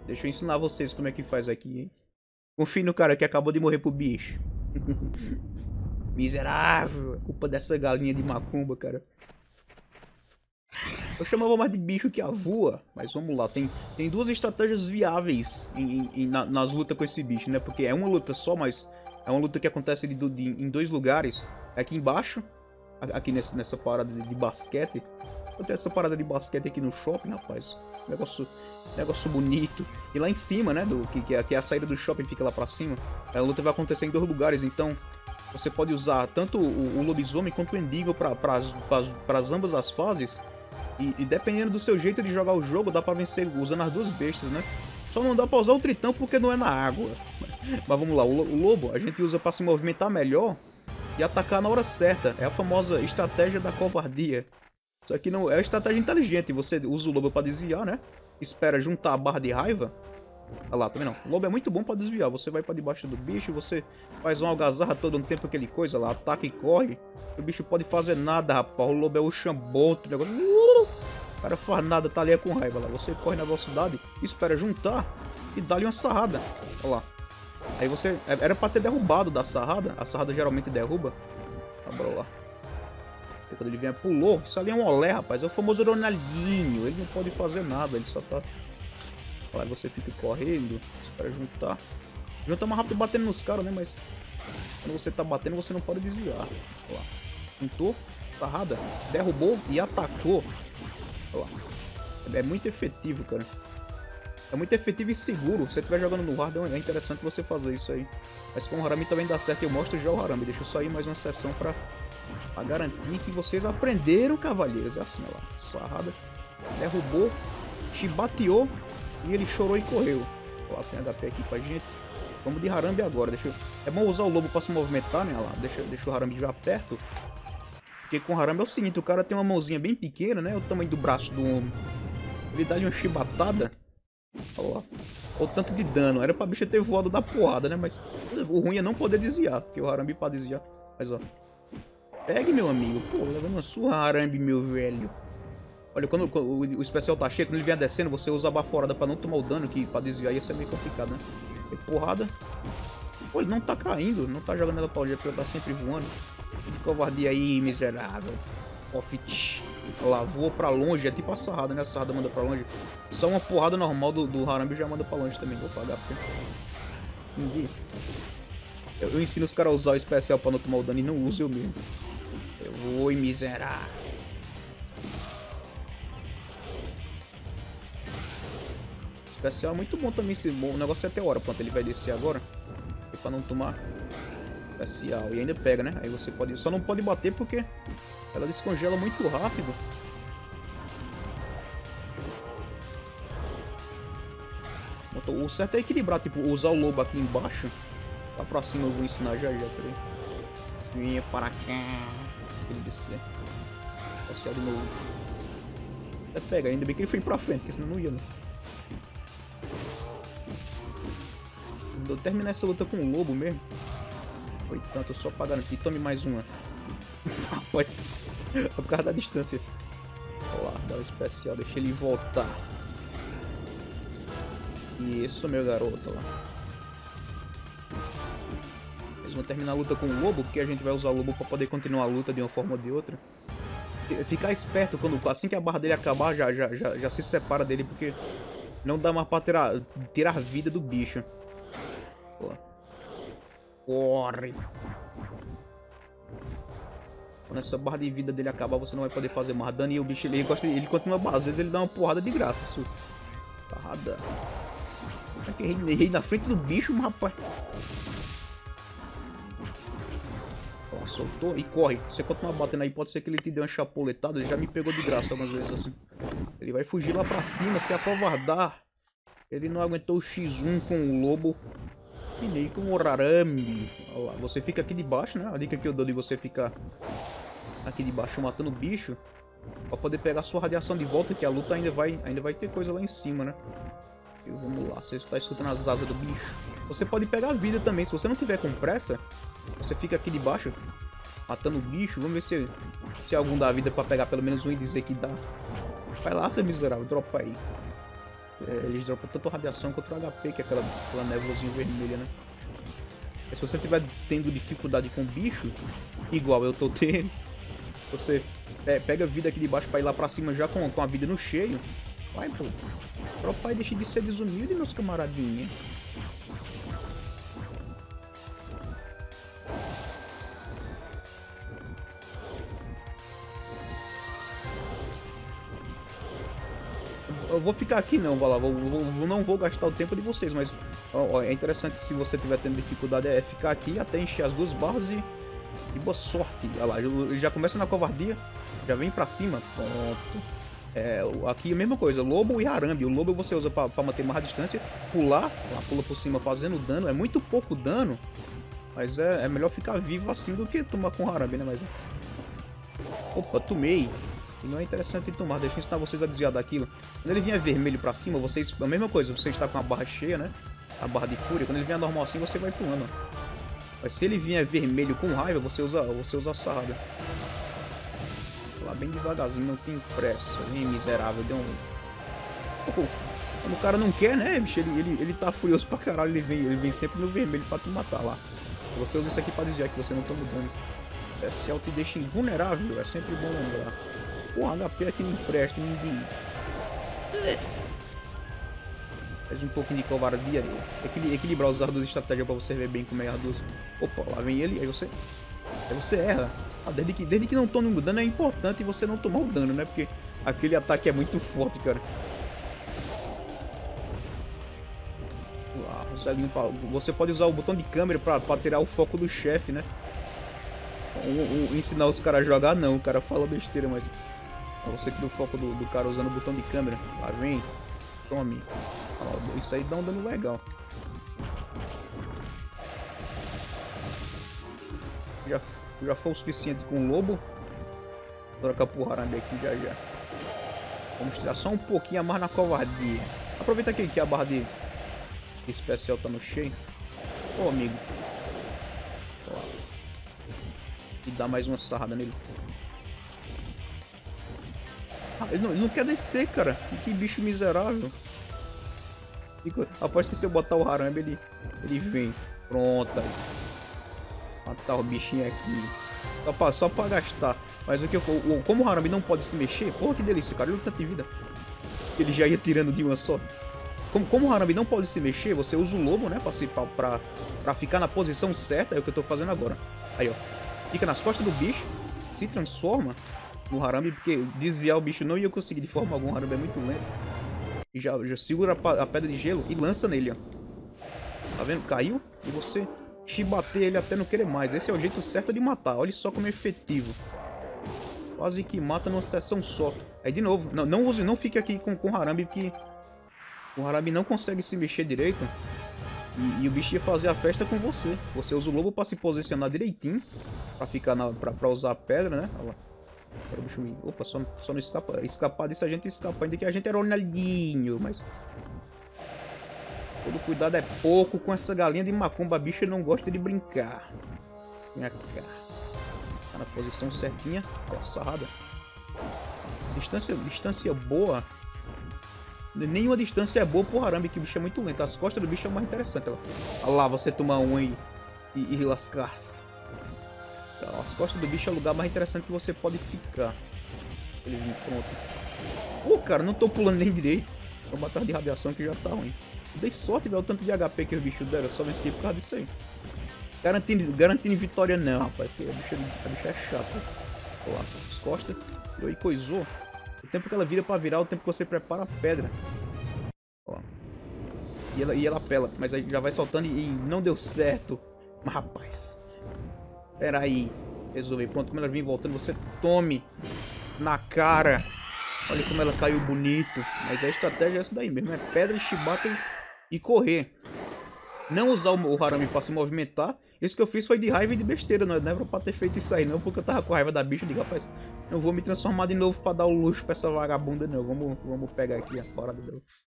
Deixa eu ensinar vocês como é que faz aqui, hein? Confie no cara que acabou de morrer pro bicho. Miserável. É culpa dessa galinha de macumba, cara. Eu chamava mais de bicho que a voa. Mas vamos lá. Tem duas estratégias viáveis nas lutas com esse bicho, né? Porque é uma luta só, mas é uma luta que acontece em dois lugares. Aqui embaixo. Aqui nessa parada de basquete. Eu tenho essa parada de basquete aqui no shopping, rapaz. Negócio bonito. E lá em cima, né? Que é a saída do shopping, fica lá pra cima. A luta vai acontecer em dois lugares, então você pode usar tanto o lobisomem quanto o endigo para ambas as fases. E dependendo do seu jeito de jogar o jogo, dá pra vencer usando as duas bestas, né? Só não dá pra usar o tritão porque não é na água. Mas vamos lá, o lobo a gente usa pra se movimentar melhor e atacar na hora certa. É a famosa estratégia da covardia. Isso aqui não é uma estratégia inteligente. Você usa o lobo pra desviar, né? Espera juntar a barra de raiva. Olha lá, também não. O lobo é muito bom pra desviar. Você vai pra debaixo do bicho, você faz uma algazarra todo um tempo, aquele coisa lá, ataca e corre. O bicho pode fazer nada, rapaz. O lobo é o Xamboto, o negócio... O cara faz nada, tá ali com raiva lá. Você corre na velocidade, espera juntar e dá-lhe uma sarrada. Olha lá. Aí você... Era pra ter derrubado da sarrada. A sarrada geralmente derruba. Tá, bora lá. E quando ele vem, pulou. Isso ali é um olé, rapaz. É o famoso Ronaldinho. Ele não pode fazer nada, ele só tá... Aí você fica correndo, espera juntar. Junta mais rápido batendo nos caras, né? Mas quando você tá batendo, você não pode desviar. Olha lá. Juntou, sarrada, derrubou e atacou. Olha lá. É muito efetivo, cara. É muito efetivo e seguro. Se você estiver jogando no hard, é interessante você fazer isso aí. Mas com o Harami também dá certo. Eu mostro já o Harami. Deixa eu só ir mais uma sessão pra garantir que vocês aprenderam, cavalheiros. É assim, olha lá. Sarrada, derrubou, chibateou. E ele chorou e correu. Ó, tem HP aqui pra gente. Vamos de Harambe agora. É bom usar o lobo pra se movimentar, né? Olha lá, deixa o Harambe já perto. Porque com o Harambe é o seguinte, o cara tem uma mãozinha bem pequena, né? O tamanho do braço do homem. Ele dá-lhe uma chibatada. Olha lá. Olha o tanto de dano. Era pra bicho ter voado da porrada, né? Mas o ruim é não poder desviar. Porque o Harambe pra desviar. Mas ó. Pegue, meu amigo. Pô, levando uma surra, Harambe, meu velho. Olha, quando o especial tá cheio, quando ele vier descendo, você usa a baforada pra não tomar o dano, que pra desviar ia ser meio complicado, né? E porrada. Pô, ele não tá caindo, não tá jogando ela pra onde, porque ele tá sempre voando. Que covardia aí, miserável. Offit. Olha lá, voou pra longe, é tipo a sarrada, né? A sarrada manda pra longe. Só uma porrada normal do Harambe já manda pra longe também, vou pagar, porque... Ninguém... Eu ensino os caras a usar o especial pra não tomar o dano e não uso eu mesmo. Eu vou, miserável. Especial é muito bom também, o negócio é até hora, pronto, ele vai descer agora. E pra não tomar especial, e ainda pega, né? Aí você pode, só não pode bater porque ela descongela muito rápido. O certo é equilibrar, tipo, usar o lobo aqui embaixo. Lá pra cima eu vou ensinar já, peraí. Vinha para cá. Ele descer. Especial de novo. Até pega, ainda bem que ele foi pra frente, porque senão não ia, né? Eu terminar essa luta com o lobo mesmo. Foi tanto, só pra garantir. Tome mais uma. Rapaz, por causa da distância. Olha lá, dá o especial, deixa ele voltar. Isso, meu garoto, lá. Eles vão terminar a luta com o lobo, porque a gente vai usar o lobo pra poder continuar a luta de uma forma ou de outra. Ficar esperto, assim que a barra dele acabar, já se separa dele, porque não dá mais pra tirar vida do bicho. Corre! Quando essa barra de vida dele acabar, você não vai poder fazer mais dano. E o bicho, ele continua, às vezes ele dá uma porrada de graça. Isso. Porrada. É que errei na frente do bicho, rapaz. Ó, soltou e corre. Você continua batendo aí, pode ser que ele te dê uma chapuletada. Ele já me pegou de graça algumas vezes assim. Ele vai fugir lá pra cima, se acovardar. Ele não aguentou o X1 com o lobo. E nem com o Harambe. Olha lá, você fica aqui debaixo, né? A dica que eu dou de você ficar aqui debaixo matando o bicho. Pra poder pegar sua radiação de volta, que a luta ainda vai ter coisa lá em cima, né? E vamos lá, você está escutando as asas do bicho. Você pode pegar a vida também, se você não tiver com pressa. Você fica aqui debaixo, matando o bicho. Vamos ver se algum dá vida pra pegar pelo menos um e dizer que dá. Vai lá, seu miserável, dropa aí. Eles dropam tanto radiação quanto o HP, que é aquela névoazinha vermelha, né? Mas se você tiver tendo dificuldade com o bicho, igual eu tô tendo, você pega a vida aqui de baixo pra ir lá pra cima já com a vida no cheio. Vai, pô. Pro pai, deixe de ser desumilde, meus camaradinhos. Eu vou ficar aqui não, vai lá, não vou gastar o tempo de vocês, mas ó, é interessante se você estiver tendo dificuldade ficar aqui até encher as 2 barras e boa sorte. Olha lá, já começa na covardia, já vem pra cima, pronto. Aqui a mesma coisa, lobo e harambe. O lobo você usa pra manter mais a distância, pular, pula por cima fazendo dano, é muito pouco dano, mas é melhor ficar vivo assim do que tomar com harambe, né? Mas opa, tomei. E não é interessante tomar, deixa eu ensinar vocês a desviar daquilo. Quando ele vier vermelho pra cima, vocês, a mesma coisa, você está com a barra cheia, né? A barra de fúria, quando ele vier normal assim, você vai pulando. Mas se ele vier vermelho com raiva, você usa a sarrada. Lá bem devagarzinho, não tem pressa. Vem, miserável, deu um... Pô, quando o cara não quer, né, bicho, ele tá furioso pra caralho, ele vem sempre no vermelho pra te matar lá. Você usa isso aqui pra desviar, que você não tá mudando. Especial te deixa invulnerável, é sempre bom lembrar. Pô, HP aqui não empresta, ninguém. Faz um pouquinho de covardia. Equilibrar os ardos de estratégia pra você ver bem como é ardos. Opa, lá vem ele, aí você erra. Desde que não tome um dano é importante você não tomar o dano, né? Porque aquele ataque é muito forte, cara. Lá, você pode usar o botão de câmera pra tirar o foco do chefe, né? Ensinar os caras a jogar, não. O cara fala besteira, mas... Você tira o foco do cara usando o botão de câmera. Lá vem. Tome. Isso aí dá um dano legal. Já foi o suficiente com o lobo. Vou trocar pro harambe aqui já. Vamos tirar só um pouquinho a mais na covardia. Aproveita aqui que a barra de especial tá no cheio. Ô, amigo. E dá mais uma sarrada nele. Ele não quer descer, cara. Que bicho miserável. Após que se eu botar o harambe, ele vem. Pronto aí. Matar o bichinho aqui. Só pra gastar. Mas o que como o harambe não pode se mexer, porra que delícia, cara. Olha o tanto de vida. Ele já ia tirando de uma só. Como o harambe não pode se mexer, você usa o lobo, né? Pra ficar na posição certa. É o que eu tô fazendo agora. Aí, ó. Fica nas costas do bicho. Se transforma no harambe, porque desviar o bicho não ia conseguir de forma alguma. O harambe é muito lento. E já segura a pedra de gelo e lança nele, ó. Tá vendo? Caiu. E você chibateia ele até não querer mais. Esse é o jeito certo de matar. Olha só como é efetivo. Quase que mata numa sessão só. Aí de novo, não fique aqui com o harambe, porque o harambe não consegue se mexer direito. E o bicho ia fazer a festa com você. Você usa o lobo pra se posicionar direitinho. Pra ficar pra usar a pedra, né? Olha lá. Agora o bicho me... Opa, só não escapa. Escapar disso a gente escapa. Ainda que a gente era Ronaldinho, mas... Todo cuidado é pouco com essa galinha de macumba. A bicha não gosta de brincar. Vem cá. Tá na posição certinha. Ó, sarrada. Distância boa. Nenhuma distância é boa pro harambe, que o bicho é muito lento. As costas do bicho é mais interessante. Olha lá, você tomar um e lascar-se. Então, as costas do bicho é o lugar mais interessante que você pode ficar. Ele vem pronto. Pô, cara, não tô pulando nem direito. Vou matar de radiação que já tá ruim. Dei sorte, velho, o tanto de HP que os bichos deram. Eu só venci por causa disso aí. Garantindo vitória não, rapaz. Que a bicha é chata. Olha lá, as costas. E coisou. O tempo que ela vira pra virar, o tempo que você prepara a pedra. Ó. E ela pela. Mas aí já vai soltando e não deu certo. Mas, rapaz. Pera aí. Resolvi. Pronto, como ela vem voltando, você tome na cara. Olha como ela caiu bonito. Mas a estratégia é essa daí mesmo. É pedra, chibata e correr. Não usar o harambe pra se movimentar. Isso que eu fiz foi de raiva e de besteira. Não era pra ter feito isso aí não. Porque eu tava com raiva da bicha. Eu digo, rapaz, não vou me transformar de novo pra dar o luxo pra essa vagabunda não. Vamos pegar aqui a parada dela.